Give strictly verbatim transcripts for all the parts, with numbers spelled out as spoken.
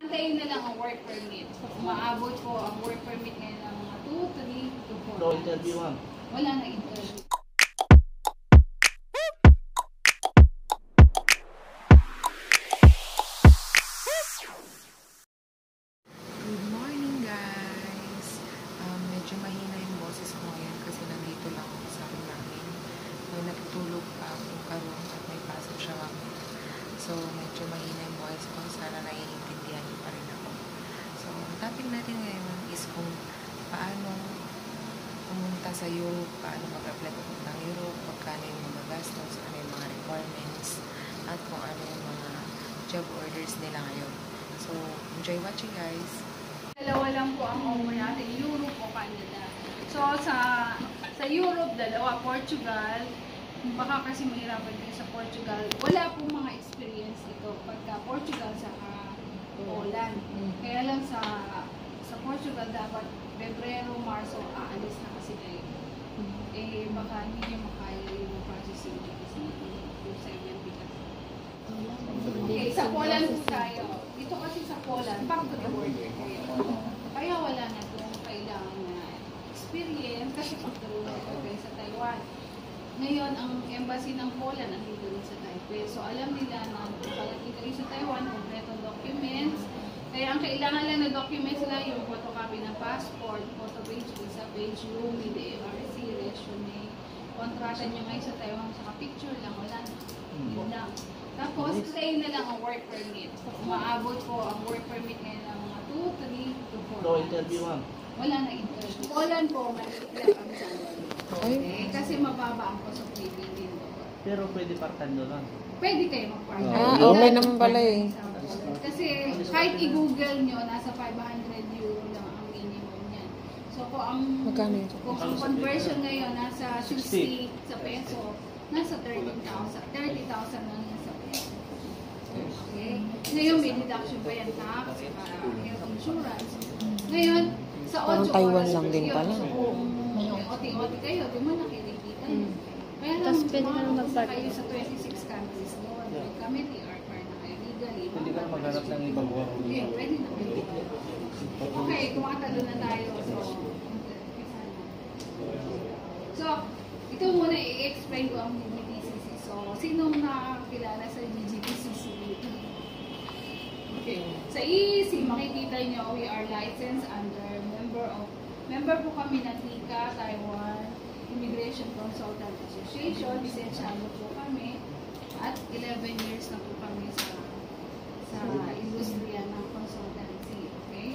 Hintayin na lang ang work permit. Umaabot po ang work permit ngayon ng mga two, three to four No interview, ma'am. Wala na interview. Good morning, guys! Um, medyo mahina yung boses ko ngayon kasi nandito lang ako sa amin namin. May natutulog pa akong karoon at may pasok siya kami. So, medyo mahina yung boses ko. Sana naiintindihan niyo pa rin ako. So, ang topic natin ngayon is kung paano pumunta sa Europe, paano mag-apply pupunta ng Europe, magkano yung mga gastos, ano yung mga requirements, at kung ano yung mga job orders nila ngayon. So, enjoy watching, guys! Dalawa lang po ang offer natin, Europe o Canada. So, sa sa Europe, dalawa, Portugal. Baka kasi mahirapan kayo sa Portugal. Wala pong mga experience ito pagka Portugal sa Poland. Kaya lang sa sa Portugal, dapat Pebrero, Marso, aalis na kasi kayo. Eh, baka hindi nyo makaya yung processing kasi yung seven because. Okay, sa Poland po tayo. Dito kasi sa Poland, back to the border kayo. Kaya wala na itong kailangan na experience kasi back to the border kayo sa Taiwan. Ngayon, ang embassy ng Poland nandito rin sa Taipei. So, alam nila na palagi kayo sa Taiwan, kompletong documents. Kaya ang kailangan lang na documents lang yung photocopy ng passport, photo page, visa page, roomie, D M R C, resume, kontrata nyo ngayon sa Taiwan, saka picture lang, wala na. Yun lang. Tapos, stay na lang ang work permit. Umaabot po ang work permit ngayon ng mga two, three to four No interview, ma'am. Wala na interview. Poland po, maliit lang ang salary. Okay? Kasi mababa ang cost of living din doon. Pero pwede part-time doon, ma'am. Pwede kayo mag-part-time. Ah, okay naman pala eh. Kasi kahit i-google nyo, nasa five hundred euro lang ang minimum niyan. So kung ang, Magkano yun? kung ang conversion ngayon nasa sixty sa peso, nasa thirty thousand. thirty thousand lang yan sa peso. Okay? Ngayon may deduction pa yan tax, para health insurance. Ngayon, sa Parang ocho Taiwan oras lang din yun. pala. So kung may O T O T kayo, di mo nakikita yun. Kaya lang, Tapos pwede ka na mag mag-part. kayo sa twenty-six countries doon. Kami, T R card na kayo legally. Hindi ka maghanap ng ibang work. Hindi, pwede na kayo. Okay, kumakatalo na tayo. So, so ito muna i-explain ko ang G G T C C. So, sinong nakakilala sa G G T C C? Okay. Sa E E C, makikita nyo, we are licensed under member of, member po kami ng T I C A, Taiwan Immigration Consultant Association, lisensyado po kami, at eleven years na po kami sa sa industriya ng consultancy. Okay?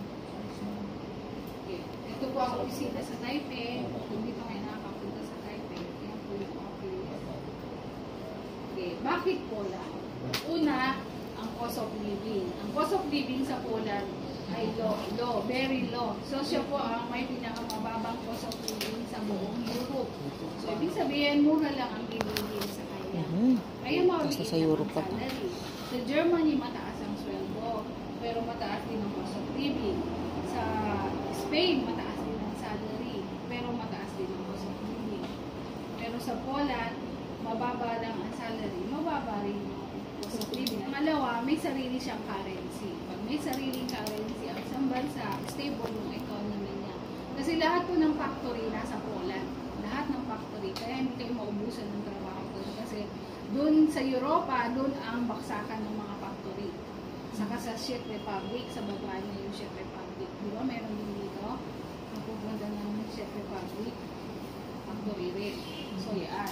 Okay. Ito po ang opisina sa Taipei. Kung dito kayo nakakapunta sa Taipei, yan po yung office. Okay. Bakit Poland? Una, ang cost of living. Ang cost of living sa Poland ay low, low, very low. So, siya po ang may pinakamababang cost of living sa buong Europe. So, ibig sabihin, mura lang ang binibigay sa kanya. Mhm. Kaya maliit Sa lang Europe ang pa to. salary. Sa Germany, mataas ang sweldo. Pero mataas din ang cost of living. Sa Spain, mataas din ang salary. Pero mataas din ang cost of living. Pero sa Poland, mababa lang ang salary. Mababa rin yung cost of living. Pangalawa, may sarili siyang currency. Pag may sariling currency, ang isang bansa, stable yung economy niya. Kasi lahat po ng factory nasa Poland. Lahat ng factory. Kaya hindi kayo maubusan ng trabaho doon. Kasi doon sa Europa, doon ang baksakan ng mga factory. Saka sa Czech Republic, sa baba na yung Czech Republic. Di ba? Meron din dito. Ang pupunta ng Czech Republic. Factory rin. So, yan.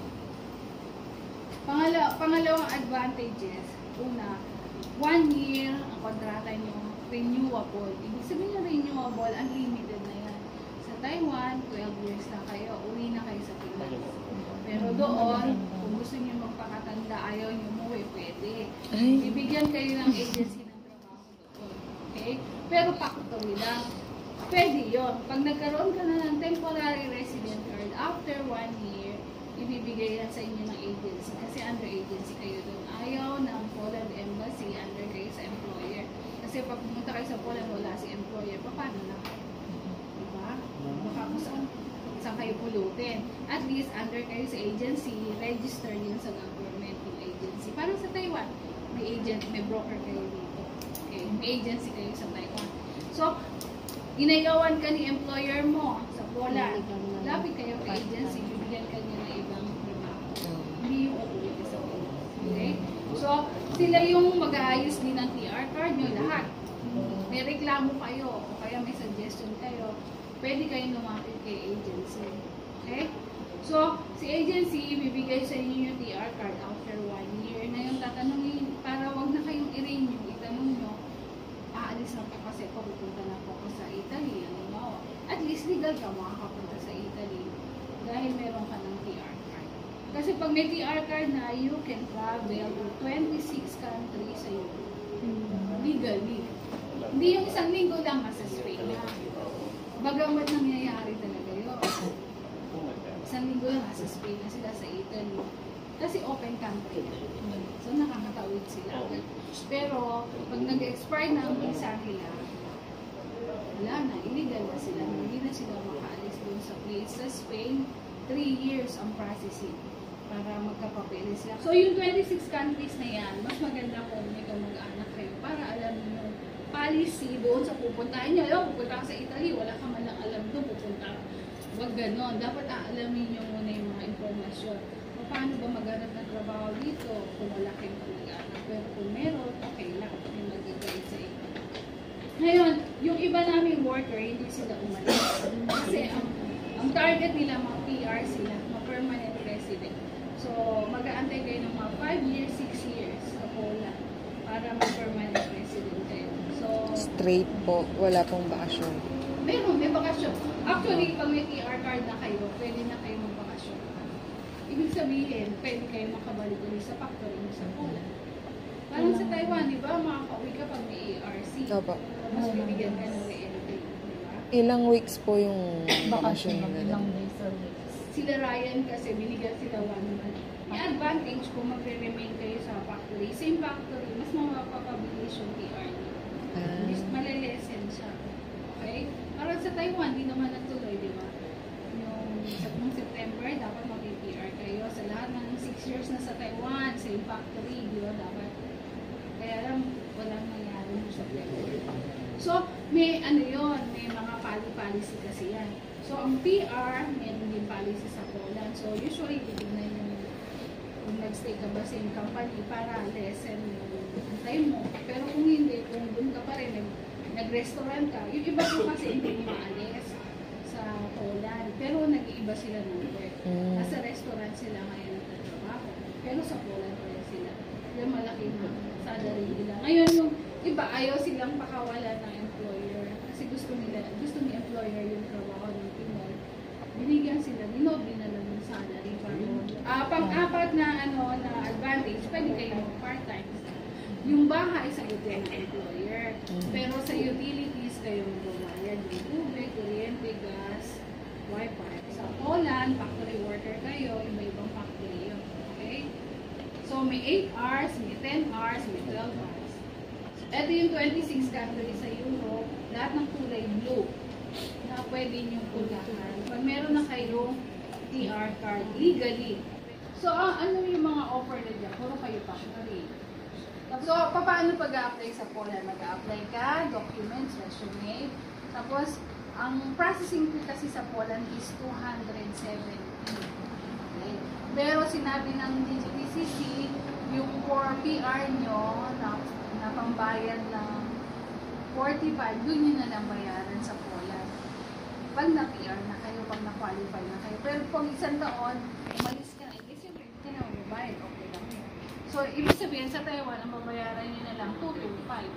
Pangalaw, pangalawang advantages, una, one year ang kontrata nyo, renewable. Ibig sabihin ng renewable, unlimited na yan. Sa Taiwan, twelve years na kayo, uwi na kayo sa Pinas. Pero doon, kung gusto nyo magpakatanda, ayaw nyo umuwi, pwede. Bibigyan kayo ng agency ng trabaho doon. Okay? Pero factory lang. Pwede yun. Pag nagkaroon ka na ng temporary resident card, after one year, ibibigay yan sa inyo ng agency. Kasi under agency kayo doon. Ayaw ng Poland Embassy, under kayo sa employer. Kasi pag pumunta kayo sa Poland, wala si employer, paano na? Diba? Baka kung saan, saan kayo pulutin. At least, under kayo sa agency, register yun sa government yung agency. Parang sa Taiwan, may agent, may broker kayo dito. Okay? may agency kayo sa Taiwan. So, inagawan ka ni employer mo sa Poland. Lapit kayo kay agency, bibigyan ka niya ng ibang trabaho. Hindi yung uuwi ka sa Poland. Okay? So, sila yung mag-aayos din ng T R card nyo, lahat. May reklamo kayo, o kaya may suggestion kayo, pwede kayo lumapit kay agency. Okay? So, si agency, bibigay sa inyo yung T R card after one year na yung tatanungin, para wag na kayong i-renew, itanong nyo, aalis na po kasi ako, pupunta na po ako sa Italy, ano mo, at least legal ka makakapunta sa Italy dahil meron ka ng T R card. Kasi pag may T R card na, you can travel to twenty-six countries sa Europe. Legally. Hindi yung isang linggo lang sa Spain. Bagamat nangyayari talaga yun. Isang linggo lang sa Spain na sila sa Italy. Kasi open country. So nakakatawid sila. Pero pag nag-expire na ang visa nila, wala na, illegal na sila. Hindi na sila makaalis doon sa place. Sa Spain, three years ang processing para magkapapeles sila. So yung twenty-six countries na yan, mas maganda kung may kamag-anak kayo para alam niyo policy doon sa pupuntahan nyo. Alam, pupunta ka sa Italy, wala ka man lang alam doon, pupunta. Huwag ganon. Dapat aalamin nyo muna yung mga informasyon. O paano ba maghanap ng trabaho dito kung wala kayong kamag-anak. Pero kung meron, okay lang. Yung mag-guide sa inyo. Ngayon, yung iba naming worker, hindi sila umalis. Kasi ang, ang target nila, mga P R sila, mga permanent resident. So, mag-aantay kayo ng mga five years, six years sa Poland para mag-permanent resident kayo. So, Straight po, wala pong bakasyon. meron, may bakasyon. Actually, pag may T R card na kayo, pwede na kayo magbakasyon. Ibig sabihin, pwede kayo makabalik ulit sa factory mo sa Poland. Parang sa Taiwan, di ba? Makaka-uwi ka pag may A R C. Opo. Mas bibigyan ka ng re-entry, di ba? Ilang weeks po yung bakasyon Bakasyon, nila? ilang days or weeks. Sila Ryan kasi binigyan sila one month. May advantage kung magre-remain kayo sa factory. Same factory, mas mapapabilis yung T R niyo. Ah. Mas malilesen siya. Okay? Parang sa Taiwan, di naman natuloy, di ba? Yung sa nung September, dapat mag-P R kayo. Sa lahat ng six years na sa Taiwan, same factory, di ba? Dapat. Kaya lang, walang nangyari mo sa September. So, may ano yun, may mga policy kasi yan. So, ang P R, meron din policy sa Poland. So, usually, titignan yung kung nag-stay ka ba sa yung company para lessen yung time mo. Pero kung hindi, kung doon ka pa rin, nag, nag-restaurant ka, yung iba po kasi hindi maalis sa Poland. Pero nag-iiba sila ng work. Mm. Nasa restaurant sila ngayon nagtatrabaho. Pero sa Poland pa rin sila. Yung malaki na salary nila. Ngayon yung iba, ayaw silang pakawalan ng employer. Kasi gusto nila, gusto ni employer yung trabaho ng Pinoy. Binigyan sila, dinoble na lang yung salary. Ah, pang-apat na ano na advantage, pwede kayo mag-part-time. Yung bahay sa ng employer. Pero sa utilities kayo magbabayad. Yung tubig, kuryente, gas, wifi. Sa Poland, factory worker kayo, iba-ibang factory yun. Okay? So may eight hours, may ten hours, may twelve hours. Ito yung twenty-six countries sa Europe, lahat ng kulay blue na pwede niyong puntahan. Pag meron na kayong T R card legally. So, ah, ano yung mga offer na dyan? Puro kayo factory. So, paano pag-a-apply sa Poland? Mag-a-apply ka, documents, resume. Tapos, ang processing fee kasi sa Poland is two hundred seventy. Okay. Pero sinabi ng D G T C C, yung for P R nyo na, na pambayad ng forty-five, dun nyo na lang bayaran sa Poland. Pag na-P R na kayo, pag na-qualify na kayo. Pero pag isang taon, umalis ka na, hindi siyempre hindi ka na magbabayad, okay lang yun. So, ibig sabihin sa Taiwan, ang mabayaran nyo na lang two twenty-five.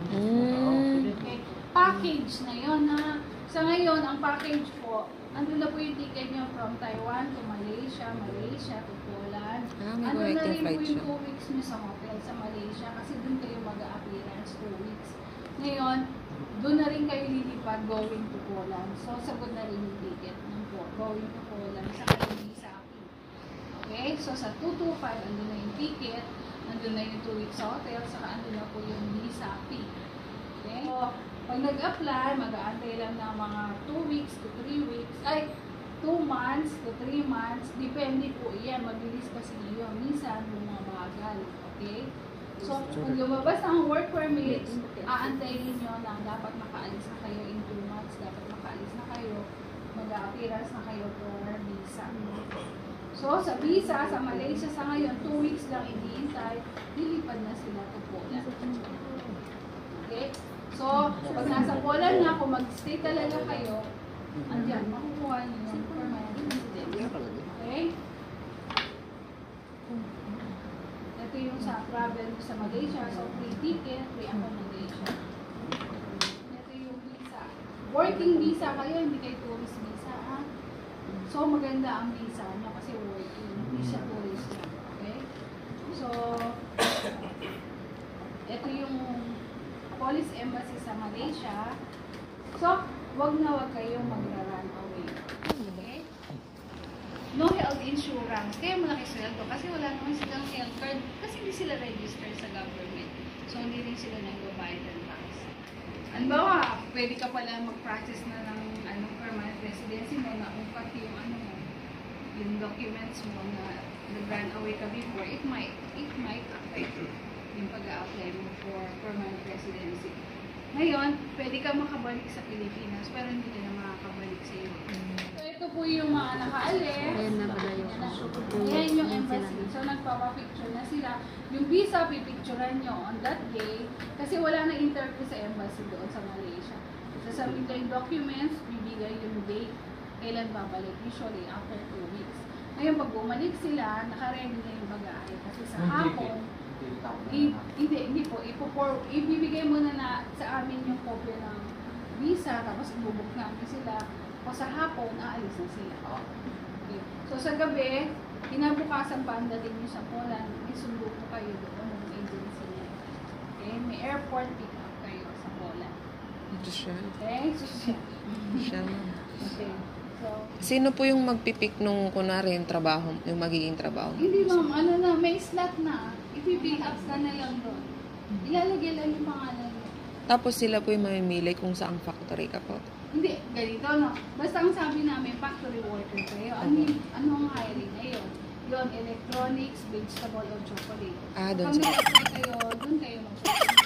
Mm. Okay? Package na yun, ha? Sa ngayon, ang package po, andun na po yung ticket nyo from Taiwan to Malaysia, Malaysia to Poland. Ah, may Andun na connecting rin po flight yung siya. two weeks nyo sa hotel sa Malaysia kasi dun kayo mag-a-appearance two weeks. Ngayon, doon na rin kayo lilipad going to Poland. So, sagot na rin yung ticket ng po, going to Poland sa kanyang visa. Okay? So, sa two twenty-five, andun na yung ticket, andun na yung two weeks sa hotel, saka andun na po yung visa fee. Okay? So, pag nag-apply, mag-aantay lang ng mga two weeks to three weeks, ay, two months to three months, depende po yan, mabilis kasi ngayon. Minsan, bumabagal. Okay? So, kung lumabas ang work permit, aantayin nyo na dapat makaalis na kayo in two months, dapat makaalis na kayo, mag-a-appearance na kayo for visa. So, sa visa, sa Malaysia sa ngayon, two weeks lang iniintay, lilipad na sila to Poland. Okay? So, pag nasa Poland na, kung mag-stay talaga kayo, andyan, makukuha nyo yung permanent residence. Okay? Ito yung sa travel sa Malaysia, so free ticket, free accommodation. Ito yung visa. Working visa kayo, hindi kayo tourist visa, ha? So, maganda ang visa nyo kasi working, hindi siya tourist lang. Okay? So, ito yung police embassy sa Malaysia. So, wag na wag kayong magra-run away. Okay? No health insurance. Kaya malaki sweldo kasi wala naman silang health card kasi hindi sila registered sa government. So, hindi rin sila nag-bayad ng tax. Halimbawa, pwede ka pala mag-practice na ng ano, permanent residency mo na ungkat yung ano mo, yung documents mo na nag-run away ka before, it might, it might affect yung pag-a-apply mo for permanent residency. Ngayon, pwede ka makabalik sa Pilipinas, pero hindi ka na makakabalik sa iyo. So, ito po yung mga nakaalis. Ayan na pala yung Ayan yung embassy. So, nagpapapicture na sila. Yung visa, pipicturean nyo on that day kasi wala na interview sa embassy doon sa Malaysia. Sasabihin kayo yung documents, bibigay yung date, kailan babalik. Usually, after two weeks. Ngayon, pag bumalik sila, nakaready na yung bagahe. Kasi sa hapon, I, hindi, hindi po. Ipopor, ibibigay muna na sa amin yung kopya ng visa, tapos ibubuk namin sila. O sa hapon, aalis na sila. Okay. So sa gabi, kinabukasan pa ang dating nyo sa Poland, may sundo po kayo doon ng agency niya. Okay? May airport pick-up kayo sa Poland. Ito siya. Okay? So, Siya. okay. So, Sino po yung magpipik nung kunwari yung trabaho, yung magiging trabaho? hindi ma'am, ano na, may slot na. Ipipick up ka na lang doon. Ilalagay lang yung pangalan mo. Tapos sila po yung mamimili kung saang factory ka po. Hindi, ganito, no? Basta ang sabi namin, factory worker kayo. Ano, yung- ano ang hiring ngayon? Yun, electronics, vegetable, or chocolate. Ah, doon Pag sa... nag-apply kayo, doon kayo mag-chocolate.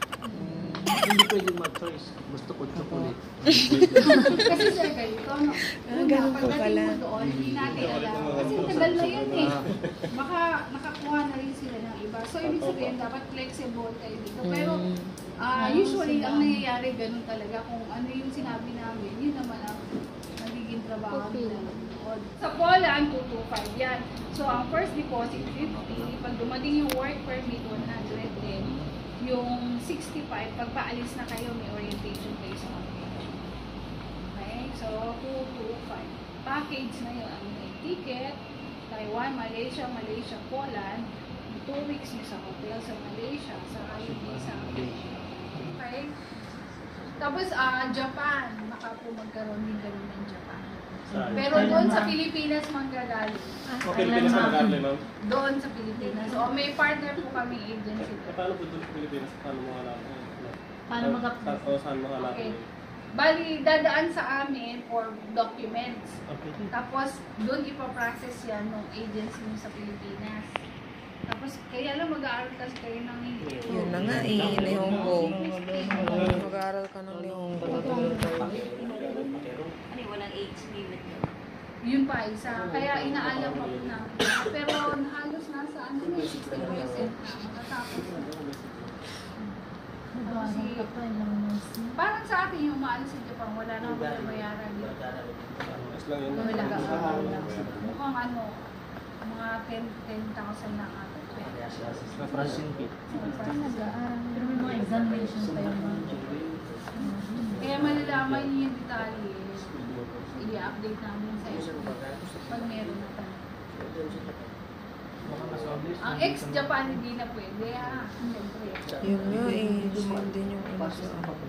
Hindi pwedeng mag-choice. Gusto ko chocolate. Kasi sir, ganito, no? Ah, Una, ganun po pagdating pala. mo doon, hindi natin alam. Kasi tagal na yun eh. Baka nakakuha na rin sila ng iba. So, ibig sabihin, dapat flexible kayo dito. Pero, Mm. ah usually, ang nangyayari, ganun talaga. Kung ano yung sinabi namin, yun naman ang magiging trabaho nila. O, sa Poland, two to five yan. So, ang first deposit, fifty. Pag dumating yung work permit, one hundred ten. Yung sixty-five, pag paalis na kayo, may orientation kayo sa company. Okay? So, two to five. Package na yun. Ang may ticket, Taiwan, Malaysia, Malaysia, Poland. Yung two weeks nyo sa hotel sa Malaysia, sa yung visa. Okay? Tapos, ah Japan. Baka po magkaroon din ganun ng Japan. Pero doon sa Pilipinas manggagaling. Okay, Pilipinas ang mag-apply, ma'am. Doon sa Pilipinas. So, may partner po kami agency. Eh, paano po doon sa Pilipinas? Paano mo hanapin? Paano mag-apply? O saan mo hanapin? Okay. Bali, dadaan sa amin for documents. Okay. Tapos, doon ipaprocess yan ng agency mo sa Pilipinas. Tapos, kaya lang mag-aaral kasi kayo ng English. Yun na nga eh, Nihongo. Mag-aaral ka ng Nihongo. Ano yung walang age limit yun? Yun pa, isa. Kaya inaalam pa po namin. Pero halos nasa ano na, sixty percent na. Matatapos na. Kasi, parang sa akin yung maalis sa Japan, wala na akong bayaran dito. Mas lang yun. Mukhang ano, mga ten thousand na ata. Sa processing fee. Pero may mga examinations pa yung mga... Kaya malalaman niyo yung detalye, i-update namin sa inyo pag meron na tayo. Ang ex-Japan hindi na pwede ha. Siyempre. Yun nga eh, yun din yung ano sa...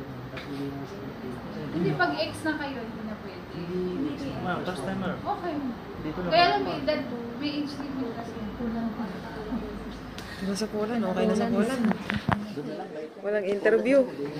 Hindi pag ex na kayo, hindi na pwede. Ma'am, first timer. Okay. Dito lang. Kaya lang may edad, may age limit kasi. Nasa Poland, okay na sa Poland. Walang interview.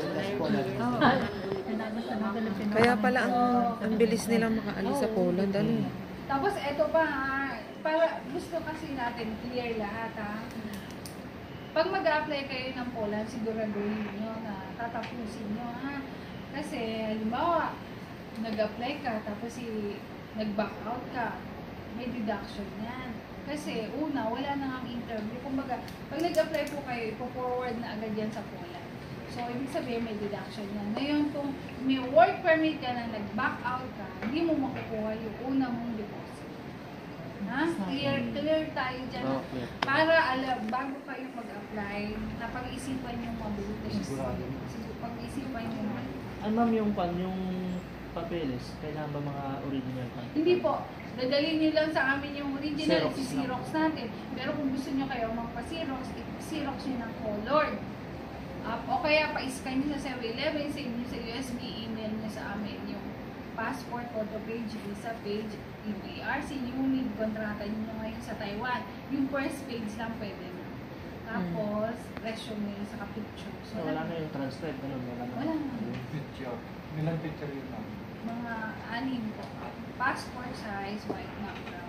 Kaya pala ang, ang bilis nilang makaalis sa Poland. Ano? Tapos eto pa ha, para gusto kasi natin clear lahat ha. pag mag-a-apply kayo ng Poland, siguraduhin nyo na tatapusin nyo, ha? Kasi, halimbawa, nag-apply ka, tapos si, nag-back out ka, may deduction yan. Kasi, una, wala na ang interview. Kumbaga, pag nag-apply po kayo, ipo-forward na agad yan sa Poland. So, ibig sabihin, may deduction yan. Ngayon, kung may work permit ka na nag-back out ka, hindi mo makukuha yung una mong deposit. Ha? Clear, clear tayo dyan. Okay. Para alam, bago kayo mag-apply, napag-isipan yung mabuti. Sigurado. Sig- Pag-isipan yung mabuti. Ay ma'am, yung pan, yung papeles, kailangan ba mga original pan? Hindi po. Dadalhin nyo lang sa amin yung original, Xerox si-xerox natin. Pero kung gusto nyo kayo magpa-xerox, i-xerox nyo ng colored. Uh, o kaya pa-scan nyo sa seven eleven, save nyo sa U S B, email nyo sa amin yung passport, photo page, visa page, yung A R C, unit, kontrata nyo ngayon sa Taiwan. Yung first page lang pwede na. Tapos, resume sa picture. So, wala na yung transcribe, ganun, wala na. Wala na. Picture. Nilang picture yun ma'am? Mga anim po. Passport size, white na brown.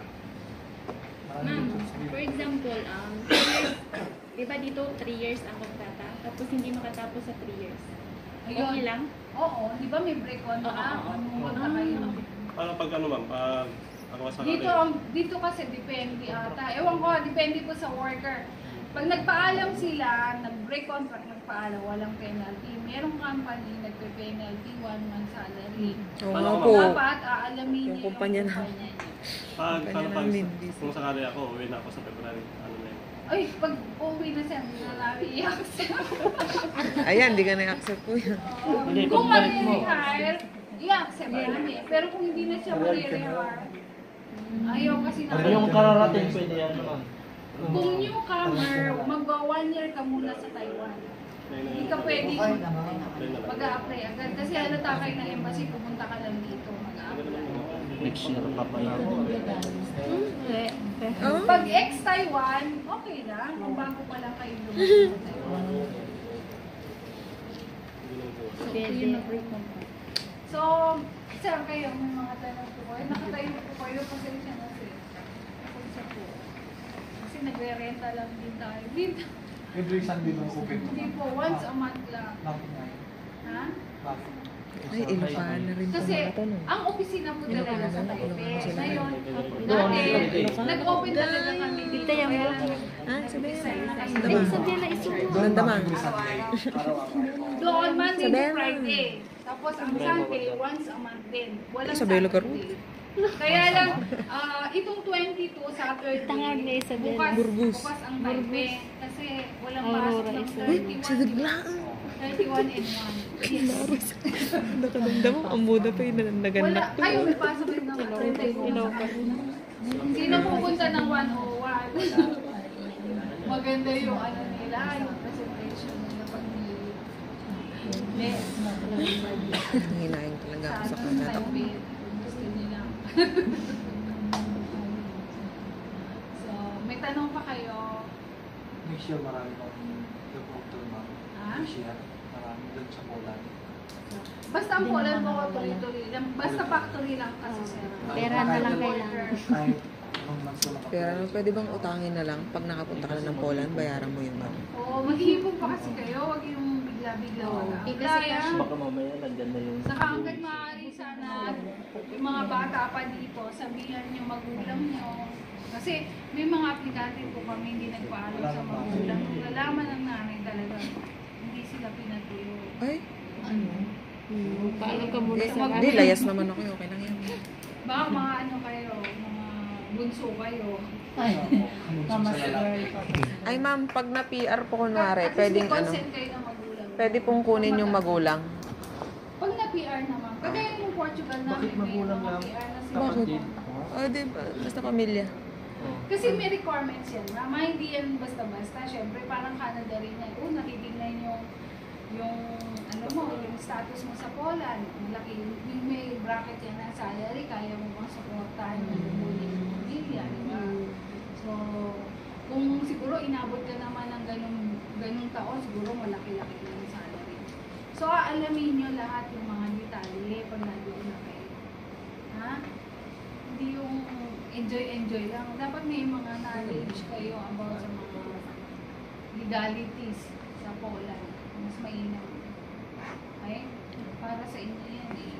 Ma'am, for example, um, three years, di ba dito three years ang kontrata? Tapos hindi makatapos sa three years. Okay Ayun. lang? Oo, di ba may break on Oo, na? oo. Ano na kayo? Parang pag ano ma'am, pag ako sa Dito, ang- dito kasi depende ata. Ewan ko, depende po sa worker. Pag nagpaalam sila, nag-break contract, nagpaalam, walang penalty. Merong company, nagpe-penalty, one month salary. Oo Paano nga ko, po. Dapat aalamin Yung niyo kumpanya na- kumpanya niyo. Pag, Kanya paano pag, namin, busy. kung sakali ako, uwi na ako sa February, ano na yun? Ay, pag uwi na siya, hindi na namin i-accept. Ayan, di ka na-accept po yun. Hindi, Kung pagbalik mo. ma-rehire, i-accept namin. Pero kung hindi na siya ma-rehire, ayaw kasi na. Yung kararating, pwede yan naman. Kung newcomer, magwa one year ka muna sa Taiwan. Hindi ka pwede Apply na lang. mag-a-apply agad. Kasi halata kayo ng embassy, pumunta ka lang dito, mag-a-apply. Next year pa pa yan. Oh? Pag ex-Taiwan, okay lang. Kung bago pa lang kayo lumayo sa Taiwan. Pwede. So, sir, kayo, may mga tanong po kayo. Nakatayo po kayo, pasensya na sir. Pasensya po. Kasi nagre-renta lang din tayo. Dito. Every Sunday nung open mo. Hindi po, once a month lang. Bakit nga yun? Ha? Bakit? Ay, ilpan na rin po Kasi, mga tanong. ang opisina po talaga sa Taipei. Ngayon, Doon, dati, Ilocos. nag-open talaga kami dito. Dito yung- Kaya lang, Ah, sabihin. nag-design Dama. Ay, sabihan na isubo. Nandama. Every Sunday. Araw-araw. doon, Monday to Sabihin mo. Friday. Tapos ang Sunday, once a month din. Walang Ay, sabihin lugar mo. Saturday. Kaya lang, ah, itong twenty-two, Saturday, Tangag na Isabel. bukas, Burgos. bukas ang Taipei. Kasi walang Aurora, pasok ng Isabel. thirty-one. Sa biglaan. thirty-one and one. Yes. Nakadamdam mo, ang muda pa yun na Wala. naganak to. Ay, may pasok rin ng Ilocos. Sino pupunta ng one oh one? Maganda yung ano nila, yung presentation nila pag ni Les. Hinahin talaga ako sa Sa kanata. Taipei. Gusto nila. So, may tanong pa kayo? Next year marami pang doctor ma'am. Ha? Next year, marami doon sa Poland. Basta ang Poland mo ko tuloy-tuloy lang. Basta factory lang kasi sir. Pera na lang kailangan. Kahit anong months ka Pero ano, pwede bang utangin na lang pag nakapunta ka na ng Poland, bayaran mo yun ba? Oo, mag-iipon pa kasi kayo. Huwag yung bigla-bigla wala. Eh, kasi Kaya, Baka mamaya, nandyan na yung... saka hanggang maaari sana yung mga bata pa dito, sabihan yung magulang nyo. Kasi may mga aplikante po kami hindi nagpaalam sa magulang. Nung nalaman ng nanay talaga, hindi sila pinatuyo. Ay, Hmm, paano ka muna sa hindi, layas naman ako. Okay lang yan. Baka mga ano kayo, mga bunso kayo. Mama Ay ma'am, pag na-P R po kunwari, At least pwedeng may ano, consent kayo ng magulang. pwede pong kunin yung magulang. Pag na-P R naman, kagaya yung Portugal namin, Bakit may magulang mga lang? P R na sila. Bakit? Kapatid. O, di ba? Basta pamilya. Oh. Kasi may requirements yan. Mama, hindi yan basta-basta. Siyempre, parang Canada rin yan. Oo, nakitignan yung yung ano mo, yung status mo sa Poland. Malaki, yung may bracket yan ng salary, kaya mo bang supportahan yung lumuli ng pamilya, di ba? So, kung siguro inabot ka naman ng ganung, ganung taon, siguro malaki-laki na yung salary. So, aalamin nyo lahat yung mga detalye pag nandoon na kayo. Ha? Hindi yung enjoy-enjoy lang. Dapat may mga knowledge kayo about sa mga legalities sa Poland. Mas mainam. Okay? Para sa inyo yan eh.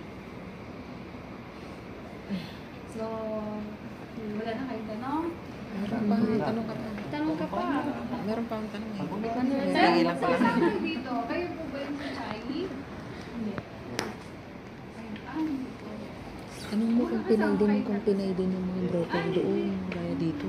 So, wala na kayong tanong? Meron pa, tanong ka pa. Tanong ka pa. Meron pa akong tanong eh. Sir, Sige lang pala. sasama kayo dito. Kayo po ba yung sa Chinese? Hindi. Ay, ah, hindi po. Tanong mo kung pinay din, kung pinay din yung mga broker doon, kaya dito.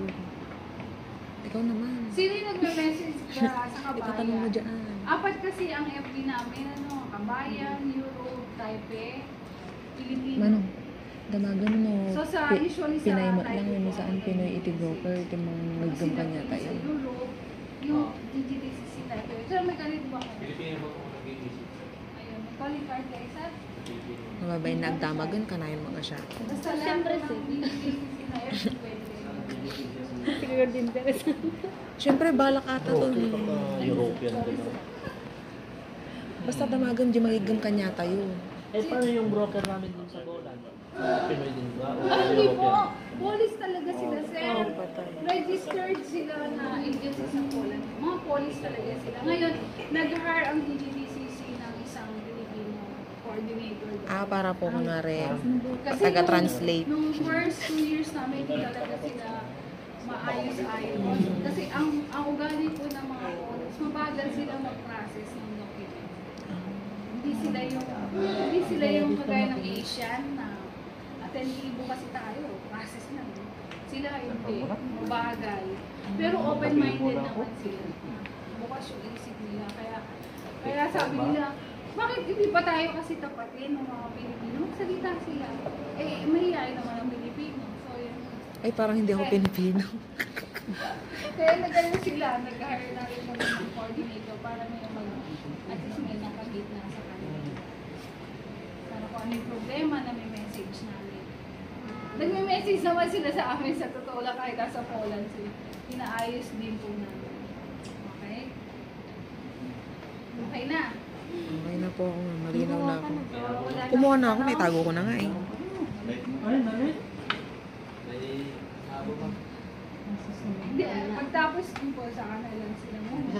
Ikaw naman. Sino yung nagme-message ka sa Ipatanong mo kabayan? dyan. Apat kasi ang F B namin, ano, kabayan, Europe, Taipei, Pilipino. Manong, damagan mo. So sa Pi- usually sa Pinay mo lang Taipei yun po, saan Pinoy iti broker, iti mga kasi nagdum ka niya nagpili tayo. sa Europe, yung D G T C C Taipei. Sir, may ganito ba kayo? Pilipino ba kung nag-iisip? Ayun, may calling card kayo, sir? Mababay nagdamagan ka na yun mga siya. Basta lang Siyempre, ng sir. D G T C C na F B, pwede. Siguro din interest. Siyempre, balak ata to. Mga European din. no? Basta damagan di magigam ka niya tayo. Eh, paano yung broker namin dun sa Poland? Sa Pinoy din ba? O Ah, hindi po. European? Police talaga sila, sir. Oh, patay. Registered sila na agency sa Poland. Mga police talaga sila. Ngayon, nag-hire ang D G T C C ng isang Filipino coordinator. Ah, para po kunwari, Kasi taga-translate. Nung, nung first two years namin, hindi talaga sila maayos-ayos. Kasi ang ang ugali po ng mga police, mabagal sila mag-process ng documents. Hindi sila yung hindi sila yung kagaya ng Asian na atentibo kasi tayo, process lang. Sila hindi, mabagal. Pero open-minded naman sila. Bukas yung isip nila. Kaya kaya sabi nila, bakit hindi ba tayo kasi tapatin ng mga Pilipino? Magsalita sila. Eh, mahihayin naman ang Pilipino. So, yun. Ay, parang hindi ako Pilipino. Kaya nag-ano sila, nag-hire na rin ng mga coordinator para may mag at least may nakagit na sa kanila. Para kung ano yung problema na may message namin. Nagme-message naman sila sa amin sa totoo lang kahit nasa Poland sila. Inaayos din po namin. Okay? Okay na. Okay na po ako, malinaw na ako. So, wala na Kumuha na ako, akong may tanong. tago ko na nga eh. Ay, nani? May habo ba? Hindi, ah, pagtapos din po sa kanila sila muna.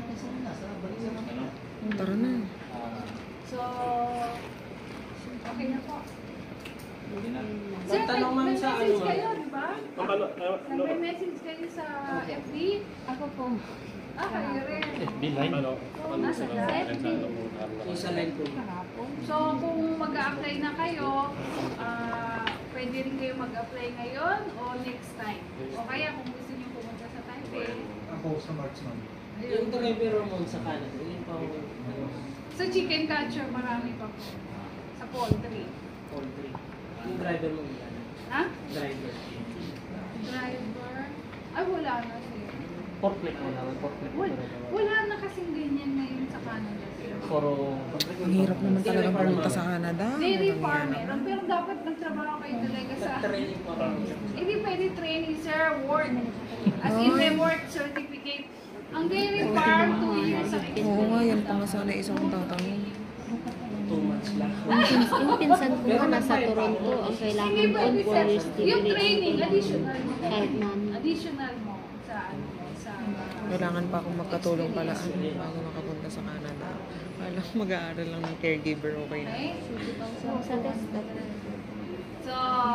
Tara na. So, okay na po. Hindi na. Sir, Magtanong man sa ano nag-message ba? kayo, di ba? Paano, ano, ano, Nag-message kayo sa F B? Ako po. Ah, kayo rin. F B line? ano, ano Nasa sila, live? ano, ano, Isa line po. So, kung mag-a-apply na kayo, ah, pwede rin kayo mag-apply ngayon o next time. O kaya kung gusto niyo pumunta sa Taipei. Ako sa March man. Ayun. driver mo sa Canada, yun pa ako Sa chicken catcher, marami pa po. Sa poultry. poultry. Yung driver mo yan. Ha? Driver. Driver? Ay, wala na siya. Forklift mo naman, forklift mo Wala, talaga. wala na kasing ganyan ngayon sa Canada. sir. Puro, Ang hirap naman talaga pumunta sa Canada. Dairy Walang farm yan. meron, pero dapat nagtrabaho kayo talaga sa... Training pa kami. Hindi pwede training, sir. Work. As in, may work certificate. Ang dairy farm, two years ang Oo nga, yan pa nga sana isa kong tatanong. Two months lang. Yung, pins- yung pinsan ko nga nasa Toronto, ang kailangan Hindi doon pwede, four sir. years Yung degree. training, additional mo. Kahit man. Additional mo sa ano, sa... Kailangan pa akong magkatulong pala ano, bago makapunta sa Canada. Alam, mag-aaral lang ng caregiver, okay na. Okay? So, sa test dapat. So,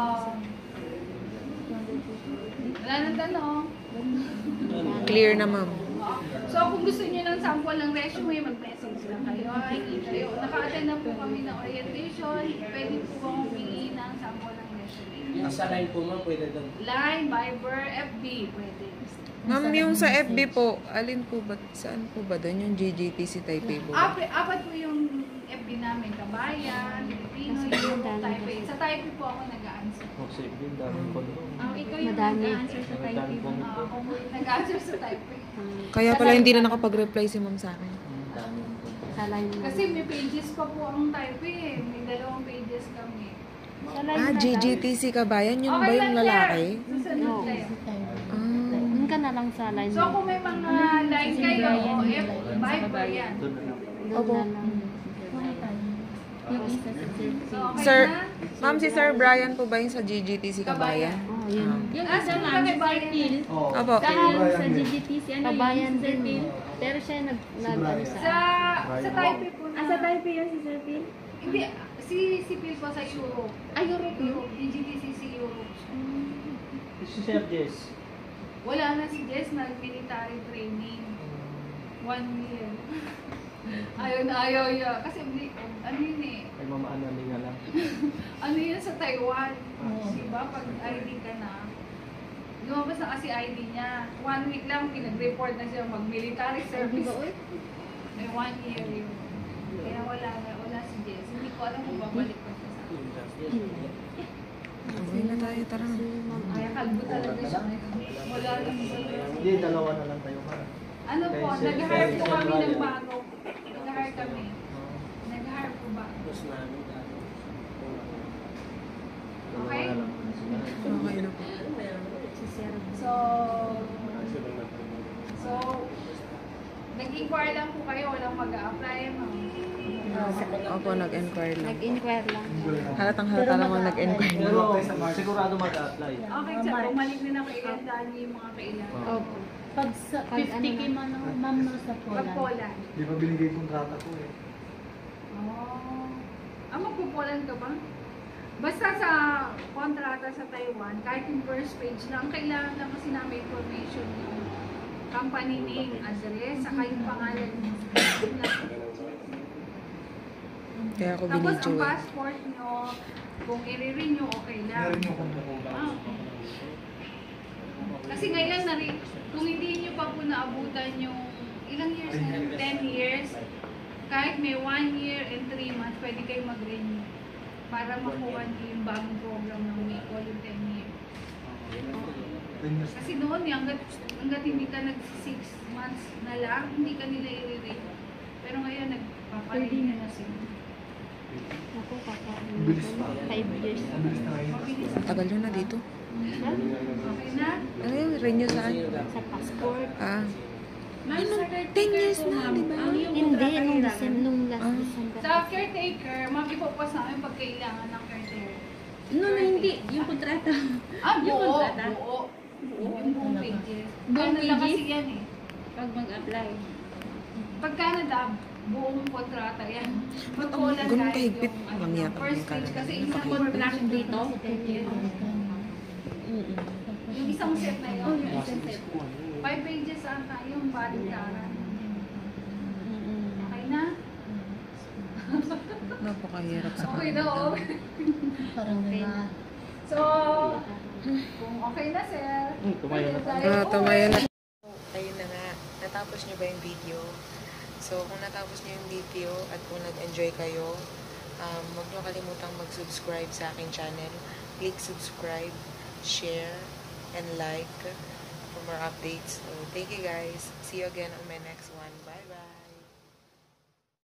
wala nang tanong. Clear na, ma'am. So, kung gusto niyo ng sample ng resume, mag-message lang kayo. Ay, kayo. Naka-attend na po kami ng orientation. Pwede po kong humingi ng sample ng resume. Yung sa line po ma'am, pwede doon. Line, Viber, F B, pwede. Ma'am, yung sa F B po, alin po ba, saan po ba doon? Yung G G T C Taipei po ba? Apat, apat po yung F B namin. Kabayan, Pilipino, Europe, Taipei. Sa Taipei po ako nag-answer. oh, safe din, daming kondo. Um, ikaw yung Madami. nag-answer sa Taipei. Uh, ako po yung nag-answer sa Taipei. Kaya pala hindi na nakapag-reply si ma'am sa akin. Hmm, daming kondo. Sa line na. Kasi may pages pa po ang Taipei eh. May dalawang pages kami. Sa line Ah, na G G T C Kabayan, yun ba yung lalaki? Susunod No. kayo. Ah, Doon ka na lang sa line So kung may mga line kayo, o F, Viber yan. Doon na lang. Doon na lang. Yung isa sa So okay Sir, na? ma'am, si Sir Brian po ba yung sa G G T C Kabayan? Kabayan. Um, Yung Ah, isa sino ma'am, ba si kay Sir Phil. Oo. Opo. Dahil Brian sa din. G G T C, ano Kabayan yung Sir din. Phil. Pero siya nag, nag ano Sa, sa... sa Taipei po na. Ah, sa Taipei yun si Sir Phil? Hindi, si, si Phil po sa Europe. Ah, Europe yun. Europe, D G T C C Europe. Si Sir Jess. Wala na si Jess, nag-military training. One year. Ayaw na ayaw niya. Kasi ano yun eh, Ay mamaano nga lang. ano yun sa Taiwan. Diba? Pag I D ka na, lumabas na kasi I D niya. One week lang, pinag-report na siya mag-military Di service. ba, uy? May one year yun. Kaya wala na, wala si Jess. Hindi ko alam kung babalik pa siya sa akin. Okay na tayo, tara na. Kaya kalbo talaga siya ngayon. Wala lang Hindi, dalawa na lang tayo ma. Ano po, Kay Sir- nag-hire po Sir kami Brian. ng bago. Nag-hire kami. Nag-hire po ba? Tapos namin dahil. Dalawa Okay. na lang. Okay na po. Si Sir. So, so, nag-inquire lang po kayo, walang mag-a-apply. ma'am. Opo, nag-enquire lang. Nag-inquire lang. Halatang halata namang nag-enquire lang. Pero sigurado mag-a-apply. Okay, sir, bumalik din ako ilan dahil yung mga kailangan. Opo. Pag sa Pag fifty ano K na? man ang ma'am no sa Pag Poland. Poland. Di ba binigay yung kontrata ko eh. Oh. Ah, magpo-Poland ka ba? Basta sa kontrata sa Taiwan, kahit yung first page lang, kailangan lang kasi namin information yung company name, address, saka yung pangalan mo. Kaya ako Tapos binidyo ang eh. passport nyo, kung i-renew, okay lang. Meron yung kontrata. Ah. Kasi ngayon, nari, kung hindi nyo pa po naabutan yung ilang years na yun? ten years, kahit may one year and three months, pwede kayo mag-renew para makuha nyo yung bagong program ng Maycol yung ten years. Kasi noon, eh, hanggat, hanggat hindi ka nag six months na lang, hindi ka nila i-renew. Pero ngayon, nagpaparenew na sila. Ako, kaka. Bilis pa. Five years. Mabilis na ngayon. Mabilis. Tagal nyo na dito. Okay na? Ano yun? Renew saan? Sa passport. Ah, Ma'am, sa ten caretaker years po, na, ma'am, di ba? ang iyong Hindi, kontrata nung, kailangan. December, nung last Ah. December. Sa caretaker, ma'am, ipopost namin pag kailangan ng caretaker. No, no, hindi. Yung kontrata. Ah, Yung buo, kontrata? buo. Yung buong pages. Buong Canada kasi pages? yan eh. Pag mag-apply. Pag Canada, buong kontrata yan. Pag Poland, ganun kahit kahigpit. yung ano, Mangyak ang first Canada. page kasi isang Napakahigpit. contract Dito? Yung isang set na Oh, yun. yung isang set. Five pages ata yung baliktaran. Okay na? napakahirap sa Okay na, oh. Parang na. So, kung okay na, sir. tumayo na. tayo. Ah, tumayo na. Ayun na nga. Natapos nyo ba yung video? So, kung natapos nyo yung video at kung nag-enjoy kayo, um, huwag nyo kalimutang mag-subscribe sa aking channel. Click subscribe, share, and like for more updates. So, thank you guys. See you again on my next one. Bye-bye!